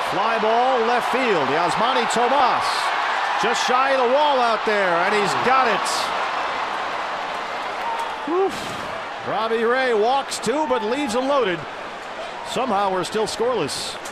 Fly ball left field. Yasmany Tomas just shy of the wall out there, and he's got it. Robbie Ray walks two but leaves them loaded. Somehow we're still scoreless.